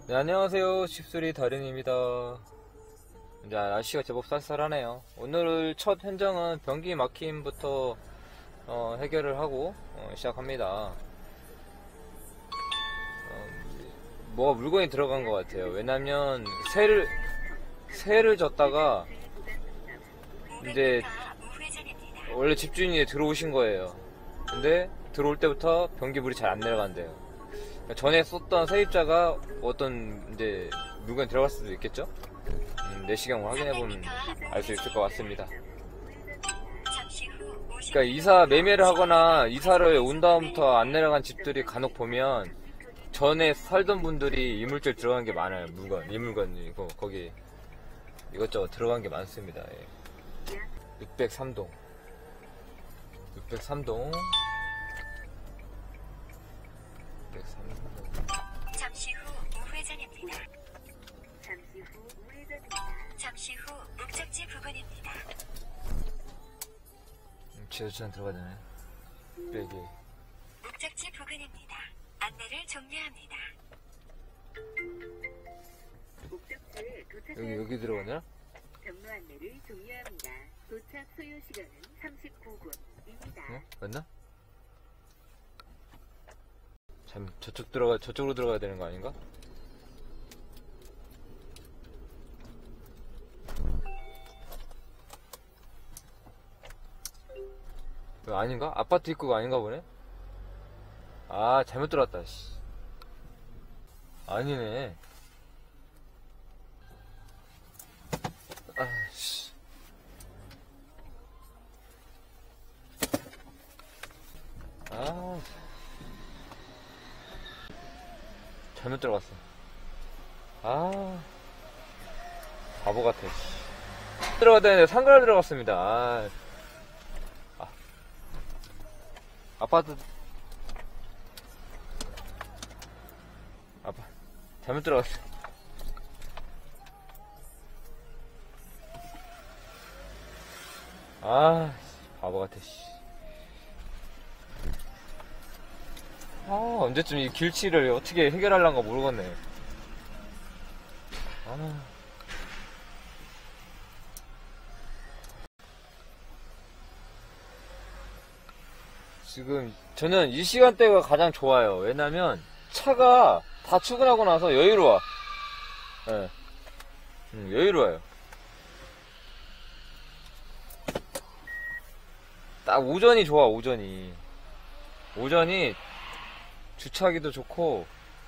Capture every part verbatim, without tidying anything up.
네, 안녕하세요. 집수리 달인입니다. 이제 날씨가 제법 쌀쌀하네요. 오늘 첫 현장은 변기 막힘부터 어, 해결을 하고 어, 시작합니다. 어, 뭐가 물건이 들어간 것 같아요. 왜냐면 새를 새를 젓다가 이제 원래 집주인이 들어오신 거예요. 근데 들어올 때부터 변기 물이 잘 안 내려간대요. 전에 썼던 세입자가 어떤 이제 물건이 들어갈 수도 있겠죠? 음, 내시경 확인해보면 알 수 있을 것 같습니다. 그러니까 이사 매매를 하거나 이사를 온 다음부터 안 내려간 집들이 간혹 보면 전에 살던 분들이 이물질 들어간 게 많아요. 물건, 이 물건이고 거기 이것저것 들어간 게 많습니다. 예. 육백삼 동 육백삼 동 잠시 후 우회전입니다. 잠시 후 우회전입니다. 잠시 후 목적지 부근입니다. 지하철 들어가야 되네. 빼기. 목적지 부근입니다. 안내를 종료합니다. 목적지에 도착. 여기 여기 들어가냐? 경로 안내를 종료합니다. 도착 소요 시간은 삼십구 분입니다. 어? 맞나? 참 저쪽 들어가 저쪽으로 들어가야 되는 거 아닌가? 이거 아닌가? 아파트 입구가 아닌가 보네? 아 잘못 들어왔다. 씨. 아니네. 아씨. 아. 잘못 들어갔어. 아. 바보 같아. 들어가야 되는데 상가를 들어갔습니다. 아. 아. 아파트. 아파. 잘못 들어갔어. 아. 바보 같아, 씨. 아, 언제쯤 이 길치를 어떻게 해결하려는가 모르겠네. 아. 지금 저는 이 시간대가 가장 좋아요. 왜냐면 차가 다 출근하고 나서 여유로워. 예. 네. 음, 여유로워요. 딱 오전이 좋아, 오전이. 오전이 주차하기도 좋고,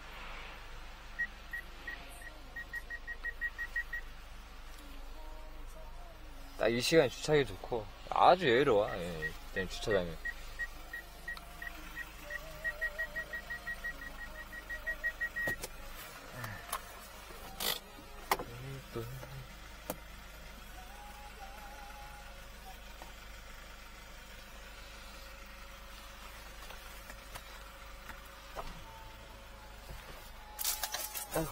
딱 이 시간에 주차하기 좋고, 아주 여유로워. 예, 네, 주차장에. 아이고.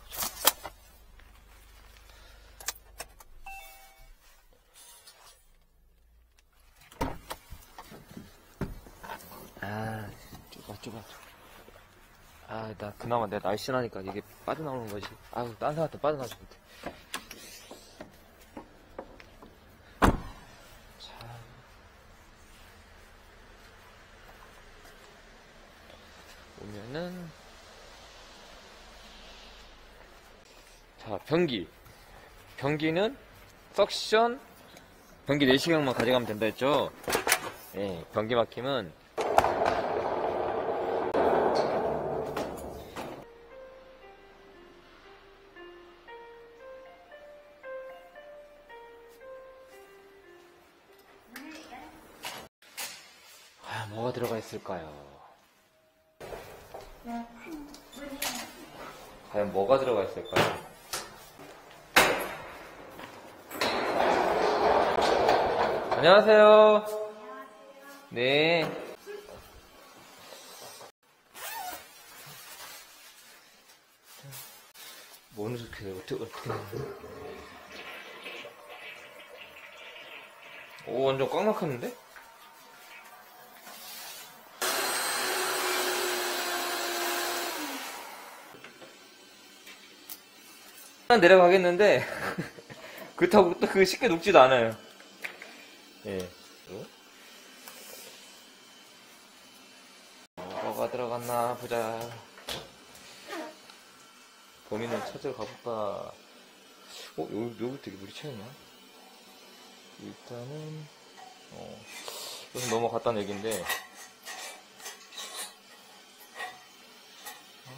아, 좁아, 좁아. 아, 나 그나마 내가 날씬하니까 이게 빠져나오는 거지. 아유, 딴 사람한테 빠져나오지 못해. 자, 보면은, 자, 변기. 변기는 석션, 변기 내시경만 가져가면 된다 했죠? 예, 변기 막힘은 아, 뭐가 들어가 있을까요? 과연 뭐가 들어가 있을까요? 안녕하세요. 네. 뭐는 좋게 어떻게 어떻게? 오, 완전 꽉 막혔는데? 내려가겠는데 그렇다고 또 그 쉽게 녹지도 않아요. 예. 뭐가 들어갔나 보자. 범인을 찾으러 가볼까. 어, 여기, 여기 되게 물이 차있나? 일단은, 어, 여기 넘어갔다는 얘긴데, 어?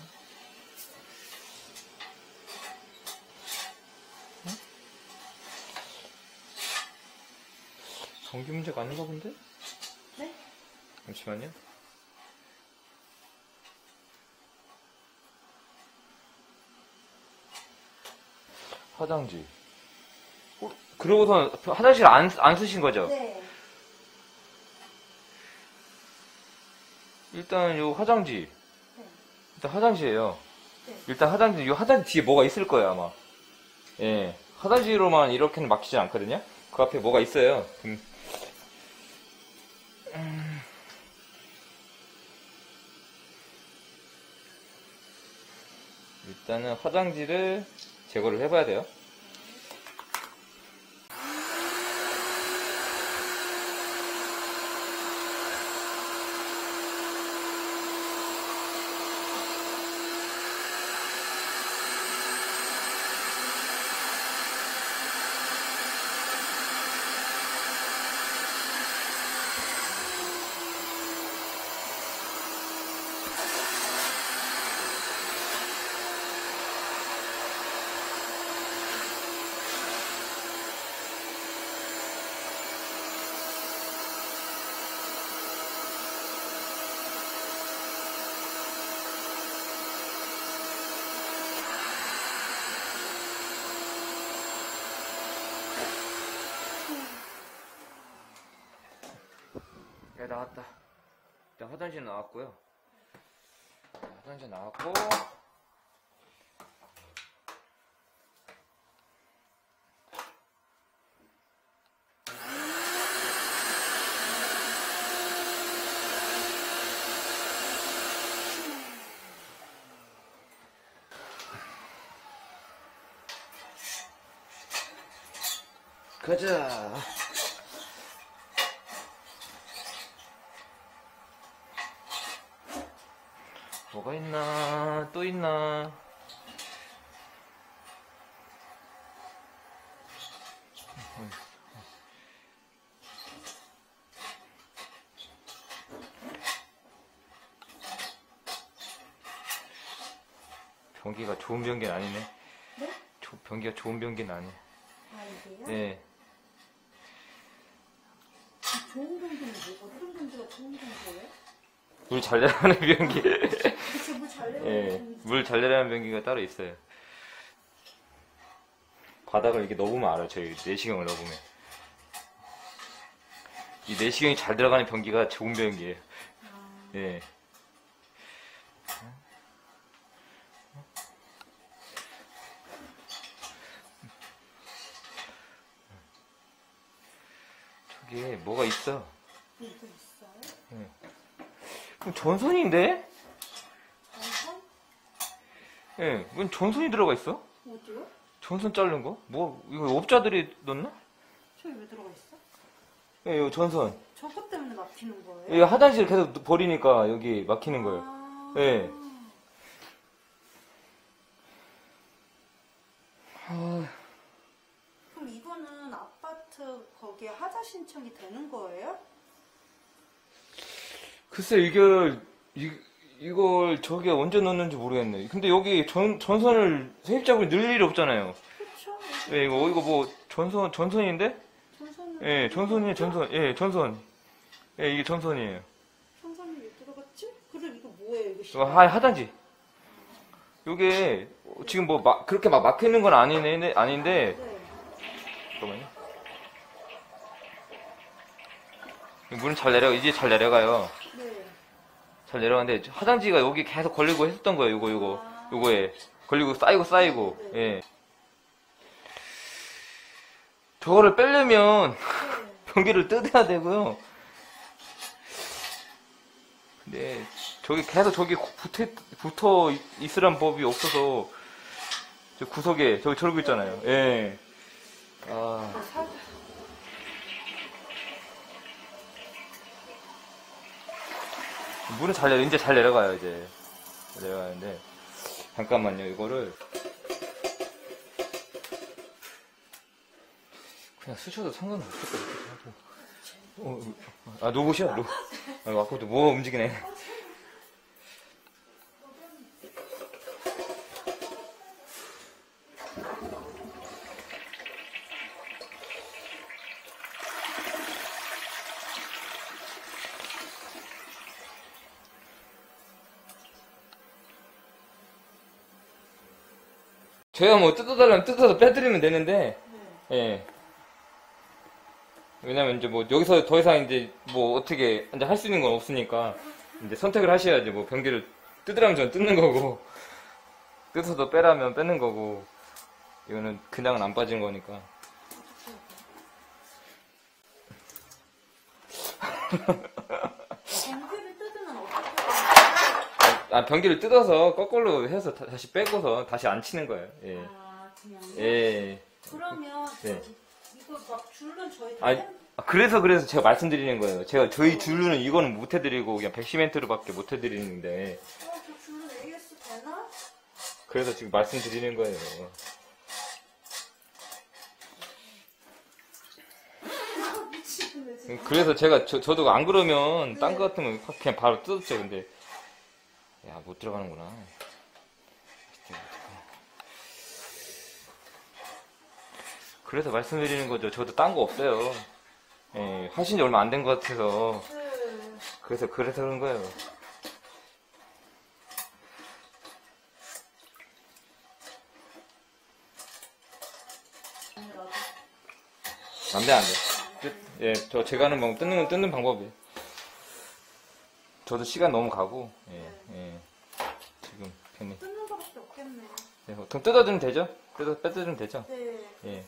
응? 전기 문제가 아닌가 본데? 네? 잠시만요. 화장지. 어, 그러고선 화장실 안, 안 쓰신 거죠? 네. 일단 요 화장지. 네. 일단 화장지예요. 네. 일단 화장지, 요 화장지 뒤에 뭐가 있을 거예요, 아마. 예. 화장지로만 이렇게는 막히지 않거든요? 그 앞에 뭐가 있어요. 음. 음. 일단은 화장지를 제거를 해봐야 돼요. 야, 나왔다. 일단 화장실 나왔고요. 화장실 나왔고, 가자. 뭐가 있나? 또 있나? 변기가 좋은 변기는 아니네. 네? 조, 변기가 좋은 변기는 아니네. 아, 이게요? 네. 좋은 경기는 뭐고, 어떤 경기가 좋은 경기예요? 물 잘 내려가는 변기. 그치, 물잘 내려가는 예, 경기. 물 잘 내려가는 변기가 따로 있어요. 바닥을 이렇게 넣으면 알아요. 저희 내시경을 넣으면. 이 내시경이 잘 들어가는 변기가 좋은 변기예요. 아, 예. 저기에 뭐가 있어. 이거 있어요? 그럼 전선인데? 전선? 예, 웬 전선이 들어가 있어? 어디요? 전선 자른 거? 뭐, 이거 업자들이 넣나? 저기 왜 들어가 있어? 예, 이 전선. 저것 때문에 막히는 거예요? 예, 화장실 계속 버리니까 여기 막히는 거예요. 아, 예. 아, 그럼 이거는 아파트 거기에 하자 신청이 되는 거예요? 글쎄, 이걸, 이, 이걸 저게 언제 넣었는지 모르겠네. 근데 여기 전, 전선을, 세입자분이 넣을 일이 없잖아요. 그렇죠. 예, 이거, 이거 뭐, 전선, 전선인데? 전선은 예, 전선이에요, 전선. 예, 전선. 예, 이게 전선이에요. 전선이 왜 들어갔지? 그럼 이거 뭐예요? 이거 이거 하, 하단지. 요게, 지금 뭐, 막, 그렇게 막 막혀있는 건 아니네, 아닌데, 네. 잠깐만요. 물은 잘 내려, 이제 잘 내려가요. 네. 잘 내려가는데, 화장지가 여기 계속 걸리고 했었던 거예요, 요거, 요거. 요거에. 걸리고 쌓이고 쌓이고, 예. 저거를 빼려면, 네. 변기를 뜯어야 되고요. 근데, 저기 계속 저기 붙어, 붙어 있으란 법이 없어서, 저 구석에 저기 저러고 있잖아요. 예. 아. 물은 잘 내려, 이제 잘 내려가요, 이제. 잘 내려가는데. 잠깐만요, 이거를. 그냥 쓰셔도 상관없을 것 같기도 하고. 어, 아, 로봇이야, 로봇. 아, 아까부터 뭐가 움직이네. 제가 뭐 뜯어달라면 뜯어서 빼드리면 되는데, 네. 예. 왜냐면 이제 뭐 여기서 더 이상 이제 뭐 어떻게 이제 할 수 있는 건 없으니까 이제 선택을 하셔야지. 뭐 변기를 뜯으라면 저는 뜯는 거고, 뜯어서 빼라면 빼는 거고, 이거는 그냥은 안 빠지는 거니까. 변기를 뜯으면 어떻게 아, 변기를 뜯어서 거꾸로 해서 다, 다시 빼고서 다시 안 치는 거예요. 예. 아, 그냥. 예. 그러면 네. 이거 막 줄은 저희 다 아, 해- 아, 그래서 그래서 제가 말씀드리는 거예요. 제가 저희 줄루는 이거는 못 해드리고 그냥 백시멘트로밖에 못 해드리는데, 어, 저 줄은 에이에스 되나? 그래서 지금 말씀드리는 거예요. 미치겠네 지금. 그래서 제가 저, 저도 안 그러면 딴 거 같으면 확 그냥 바로 뜯었죠. 근데 야, 못 들어가는구나. 그래서 말씀드리는 거죠. 저도 딴 거 없어요. 예, 하신 지 얼마 안 된 것 같아서. 네. 그래서 그래서 그런 거예요. 아니라도. 안 돼, 안 돼. 뜯- 예, 저 제가 하는 방법, 뜯는 건 뜯는 방법이에요. 저도 시간 너무 가고, 예, 예. 지금 괜히. 뜯는 거밖에 없겠네. 예, 보통 뜯어주면 되죠? 뜯어, 빼주면 되죠? 네. 예.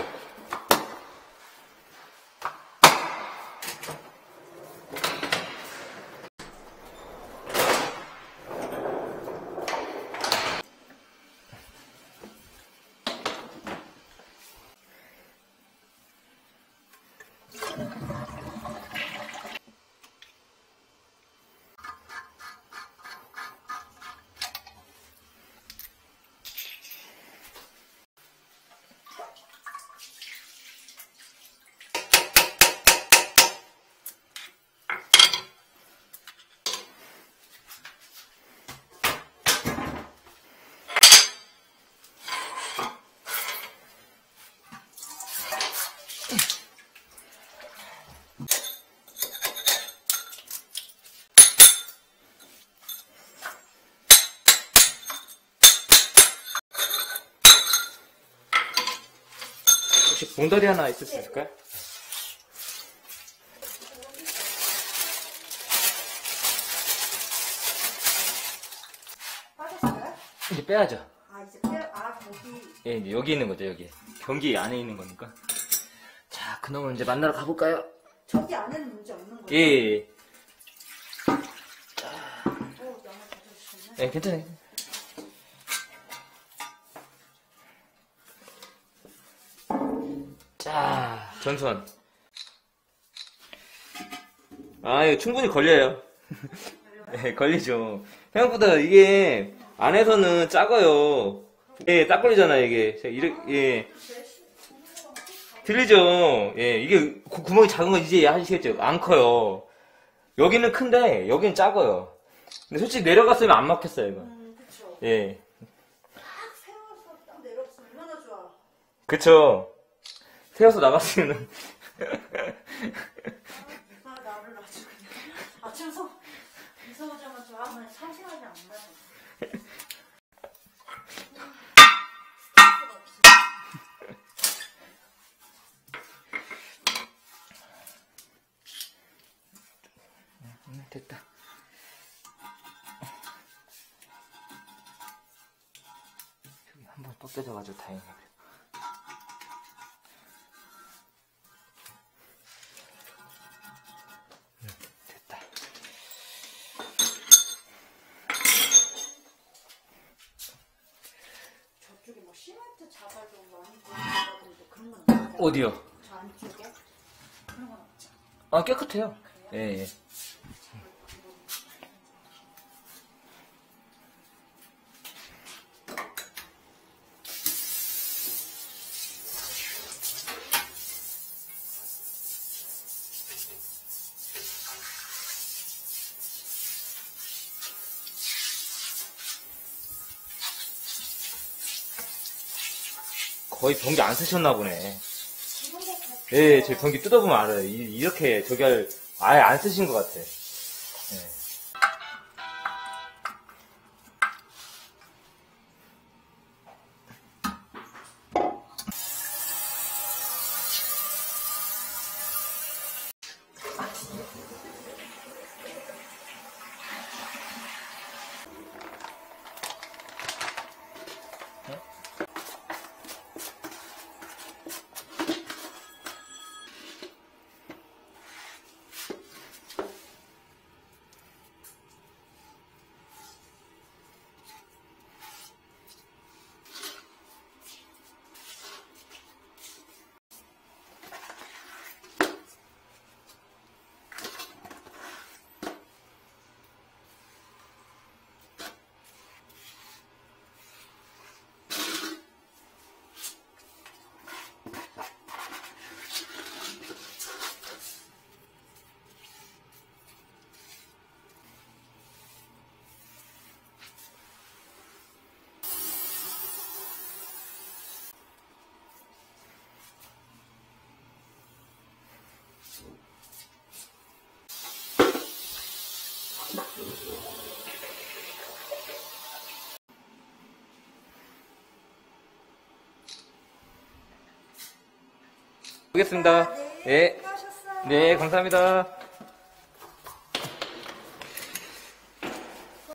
혹시 봉다리 하나 있을 수 있을까요? 빠졌어요? 이제 빼야죠. 아 이제 빼. 아 거기. 예, 이제 여기 있는 거죠, 여기. 변기 안에 있는 거니까. 자, 그놈을 이제 만나러 가볼까요? 저기 안에는 문제 없는 거예요? 예, 예, 예. 어, 양말 가져주셨네. 예, 괜찮아요. 자, 전선. 아, 이거 충분히 걸려요. 예, 걸리죠. 생각보다 이게 안에서는 작아요. 예, 딱 걸리잖아요, 이게. 자, 이렇게, 예. 들리죠? 예, 이게 구- 구멍이 작은 건 이제 하시겠죠? 안 커요. 여기는 큰데, 여기는 작아요. 근데 솔직히 내려갔으면 안 막혔어요, 이거. 음, 그쵸. 예. 딱 세워서 딱 내려갔으면 얼마나 좋아. 그쵸. 세워서 나갔으면은. 아, 나를 아주 그냥. 아침 서, 이사 오자마자 아, 그냥 상심하지 않나. 음, 됐다. 여기 한번 벗겨져가지고 다행이네. 음, 됐다. 저쪽에 뭐 시멘트 자갈도 많이 보이는데 그런 건 없나요? 어디요? 저 안쪽에 그런 건 없죠. 아, 깨끗해요. 예, 예. 거의 변기 안 쓰셨나 보네. 지금 같아요. 예, 제 변기 뜯어보면 알아요. 이- 이렇게 저기 할, 아예 안 쓰신 것 같아. 예. 보겠습니다. 네. 예. 수고하셨어요. 네, 감사합니다.